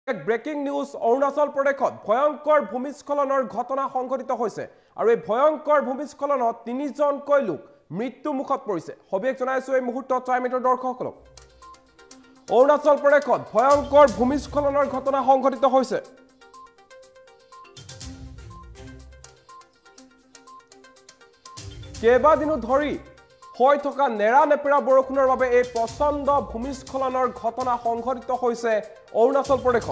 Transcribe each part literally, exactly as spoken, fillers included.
breaking news Arunachal প্ৰদেশত ভয়ংকৰ ভূমিস্খলনৰ ঘটনা সংঘটিত হৈছে আৰু এই ভয়ংকৰ ভূমিস্খলনত তিনিজনকৈ লোক মৃত্যু মুখত পৰিছে হবিক জনাইছো এই মুহূৰ্তত টাইমেটৰ দৰ্শকসকলক অৰুণাচল প্ৰদেশত ভয়ংকৰ ভূমিস্খলনৰ ঘটনা সংঘটিত হৈছে কেইবাদিনো ধৰি হৈ থকা নেৰা নেপেৰা বৰষুণৰ বাবে এই প্ৰচণ্ড ভূমিস্খলনৰ ঘটনা সংঘটিত হৈছে অৰুণাচল প্ৰদেশত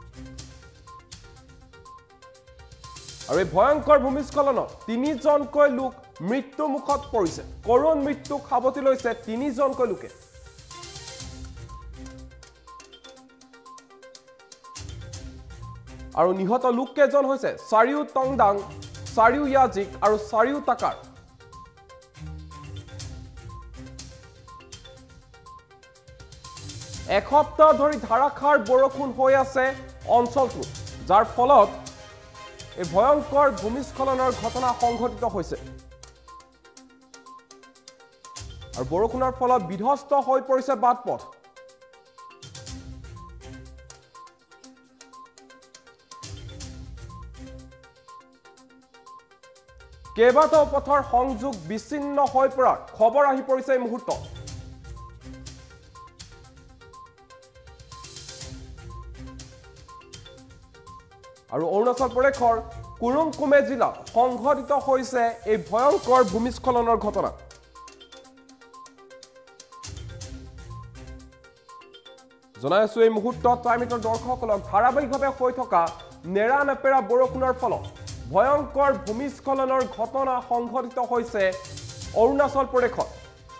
আৰু এই ভয়ংকৰ ভূমিস্খলনত তিনিজনকৈ লোক মৃত্যু মুখত পৰিছে কৰোণ মৃত্যুক সাৱটি লৈছে তিনিজনকৈ লোকে আৰু নিহত লোক কেইজন হৈছে চাৰিও টংডাং চাৰিও ইয়াজিক আৰু চাৰিও টাকাৰ এসপ্তাহ ধৰি ধাৰাসাৰ বৰষুণ হৈ আছে অঞ্চলটো যাৰ ফলত এই ভয়ংকৰ ভূমিস্খলনৰ ঘটনা সংঘটিত হৈছে আৰু বৰষুণৰ ফলত বিধ্বস্ত হৈ পৰিছে বাটপথ কেইবাটাও পথৰ সংযোগ বিচ্ছিন্ন হৈ পৰাৰ খবৰ আহি পৰিছে এই মুহূৰ্তত আৰু অৰুণাচল প্ৰদেশৰ কুৰুংকুমে জিলাত সংঘটিত হৈছে এই ভয়ংকৰ ভূমিস্খলনৰ ঘটনা জনাইছো এই মুহূৰ্তত টাইমেটৰ দৰ্শকসকলক ধাৰাবাহিকভাৱে হৈ থকা নেৰা নেপেৰা বৰষুণৰ ফলত ভয়ংকৰ ভূমিস্খলনৰ ঘটনা সংঘটিত হৈছে অৰুণাচল প্ৰদেশত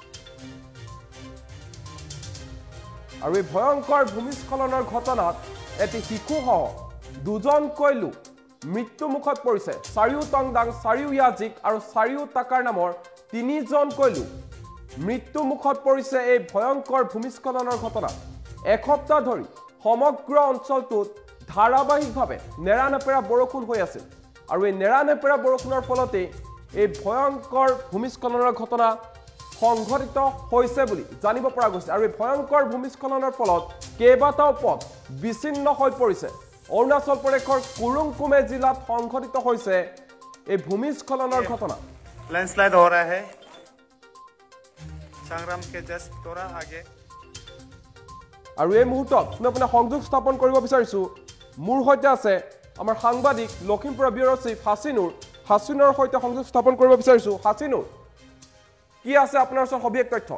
আৰু এই ভয়ংকৰ ভূমিস্খলনৰ ঘটনাত এটি শিশুসহ দুজনকৈ লোক মৃত্যু মুখত পৰিছে চাৰিও টংডাং চাৰিও ইয়াজিক আৰু চাৰিও টাকাৰ নামৰ তিনিজনকৈ লোক মৃত্যু মুখত পৰিছে এই ভয়ংকৰ ভূমিস্খলনৰ ঘটনা এসপ্তাহ ধৰি সমগ্ৰ অঞ্চলটোত ধাৰাবাহিকভাৱে নেৰা নেপেৰা বৰষুণ হৈ আছিল আৰু এই নেৰা নেপেৰা বৰষুণৰ ফলতে এই ভয়ংকৰ ভূমিস্খলনৰ ঘটনা সংঘটিত হৈছে বুলি জানিব পৰা গৈছে আৰু এই ভয়ংকৰ ভূমিস্খলনৰ ফলত কেইবাটাও পথ বিচ্ছিন্ন হৈ পৰিছে অৰুণাচল প্ৰদেশৰ কুৰুংকুমে জিলাত সংঘটিত হৈছে এই ভূমিস্খলনৰ ঘটনা लैंडस्लाइड हो रहा है संग्राम के जस्ट थोड़ा आगे আৰু এই মুহূৰ্তত মই আপোনাক সংযোগ স্থাপন কৰিব বিচাৰিছো মোৰ সৈতে আছে আমাৰ সাংবাদিক লখিমপুৰ ব্যুৰ চিফ হাসিনুৰ হাসিনুৰ সৈতে সংযোগ স্থাপন কৰিব বিচাৰিছো হাসিনুৰ কি আছে আপোনাৰ ওচৰত সবিশেষ তথ্য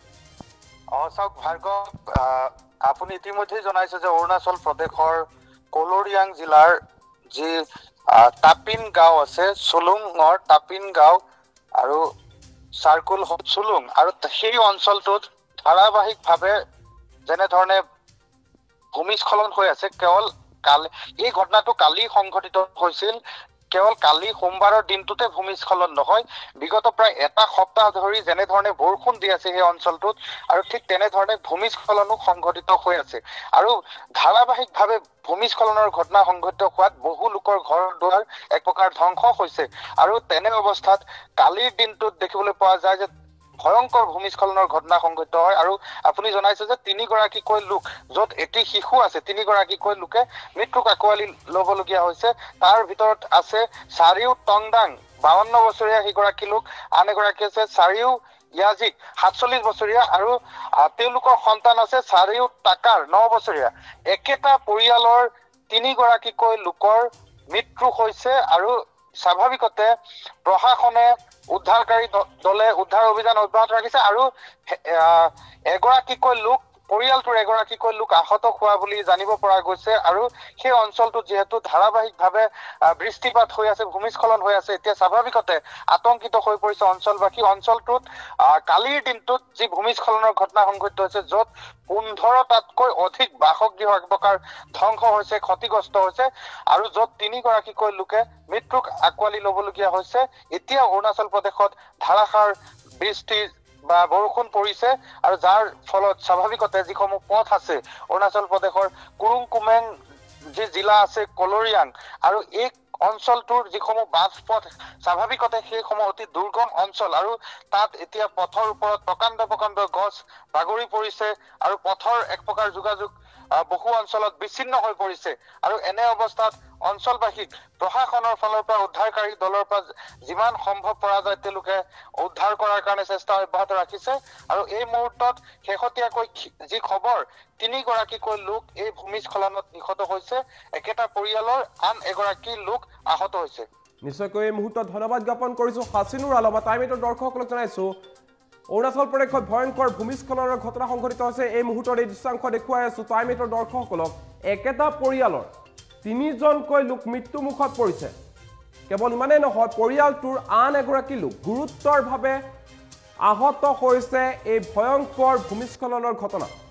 অশোক ভাৰ্গৱ আপুনি ইতিমধ্যে জনাইছে যে অৰুণাচল প্ৰদেশৰ কলৰিয়াং জিলাৰ যি টাপিন গাঁও আছে সুলুঙৰ টাপিন গাঁও আৰু সাৰ্কুল সুলুং আৰু সেই অঞ্চলটোত ধাৰাবাহিকভাৱে যেনে ধৰণে ভূমিস্খলন হৈ আছে কেৱল কালি এই ঘটনাটো কালি সংঘটিত হৈছিল কেৱল কালি সোমবাৰৰ দিনটোতে ভূমিস্খলন নহয় বিগত প্ৰায় এটা সপ্তাহ ধৰি যেনে ধৰণে বৰষুণ দি আছে এই অঞ্চলটোত আৰু ঠিক তেনে ধৰণে ভূমিস্খলনো সংঘটিত হৈ আছে আৰু ধাৰাবাহিকভাৱে ভূমিস্খলনৰ ঘটনা সংঘটিত হোৱাত বহু লোকৰ ঘৰ দুৱাৰ এক প্ৰকাৰ ধ্বংস হৈছে আৰু তেনে অৱস্থাত কালিৰ দিনটোত দেখিবলৈ পোৱা যায় যে ভয়ংকৰ ভূমিস্খলনৰ ঘটনা সংঘটিত হয় আৰু আপুনি জনাইছে যে তিনিগৰাকীকৈ লোক য'ত এটি শিশু আছে তিনিগৰাকীকৈ লোকে মৃত্যুক আকোৱালি ল'বলগীয়া হৈছে তাৰ ভিতৰত আছে চাৰিও টংডাং বাৱন্ন বছৰীয়া সিগৰাকী লোক আন এগৰাকী আছে চাৰিও ইয়াজিক সাতচল্লিছ বছৰীয়া আৰু তেওঁলোকৰ সন্তান আছে চাৰিও টাকাৰ ন বছৰীয়া একেটা পৰিয়ালৰ তিনিগৰাকীকৈ লোকৰ মৃত্যু হৈছে আৰু স্বাভাৱিকতে প্ৰশাসনে উদ্ধাৰকাৰী দলে উদ্ধাৰ অভিযান অব্যাহত ৰাখিছে আৰু এগৰাকীকৈ লোক পৰিয়ালটোৰ এগৰাকীকৈ লোক আহত হোৱা বুলি জানিব পৰা গৈছে আৰু সেই অঞ্চলটোত যিহেতু ধাৰাবাহিকভাৱে বৃষ্টিপাত হৈ আছে ভূমিস্খলন হৈ আছে এতিয়া স্বাভাৱিকতে আতংকিত হৈ পৰিছে অঞ্চলবাসী অঞ্চলটোত কালিৰ দিনটোত যি ভূমিস্খলনৰ ঘটনা সংঘটিত হৈছে য'ত পোন্ধৰটাতকৈ অধিক বাসগৃহ এক প্ৰকাৰ ধ্বংস হৈছে ক্ষতিগ্ৰস্ত হৈছে আৰু য'ত তিনিগৰাকীকৈ লোকে মৃত্যুক আকোৱালি ল'বলগীয়া হৈছে এতিয়া অৰুণাচল প্ৰদেশত ধাৰাসাৰ বৃষ্টি বা বৰষুণ পৰিছে আৰু যাৰ ফলত স্বাভাৱিকতে যিসমূহ পথ আছে অৰুণাচল প্ৰদেশৰ কুৰুংকুমেং যি জিলা আছে কলৰিয়াং আৰু এই অঞ্চলটোৰ যিসমূহ বাছ পথ স্বাভাৱিকতে সেইসমূহ অতি দুৰ্গম অঞ্চল আৰু তাত এতিয়া পথৰ ওপৰত প্ৰকাণ্ড প্ৰকাণ্ড গছ বাগৰি পৰিছে আৰু পথৰ এক প্ৰকাৰ যোগাযোগ বহু অঞ্চলত বিচ্ছিন্ন হৈ পৰিছে আৰু এনে অৱস্থাত অঞ্চলবাসীক প্ৰশাসনৰ ফালৰ পৰা উদ্ধাৰকাৰী দলৰ পৰা যিমান সম্ভৱ পৰা যায় তেওঁলোকে উদ্ধাৰ কৰাৰ কাৰণে চেষ্টা অব্যাহত ৰাখিছে আৰু এই মুহূৰ্তত শেহতীয়াকৈ যি খবৰ তিনিগৰাকীকৈ লোক এই ভূমিস্খলনত নিহত হৈছে একেটা পৰিয়ালৰ আন এগৰাকী লোক আহত হৈছে নিশ্চয়কৈ এই মুহূৰ্তত ধন্যবাদ জ্ঞাপন কৰিছোঁ হাছিনুৰ আলম টাইমেটৰ দৰ্শকসকলক জনাইছোঁ অৰুণাচল প্ৰদেশত ভয়ংকৰ ভূমিস্খলনৰ ঘটনা সংঘটিত হৈছে এই মুহূৰ্তৰ এই দৃশ্যাংশ দেখুৱাই আছোঁ টাইমেটৰ দৰ্শকসকলক একেটা পৰিয়ালৰ তিনিজনকৈ লোক মৃত্যুমুখত পৰিছে কেৱল ইমানেই নহয় পৰিয়ালটোৰ আন এগৰাকী লোক গুৰুতৰভাৱে আহত হৈছে এই ভয়ংকৰ ভূমিস্খলনৰ ঘটনাত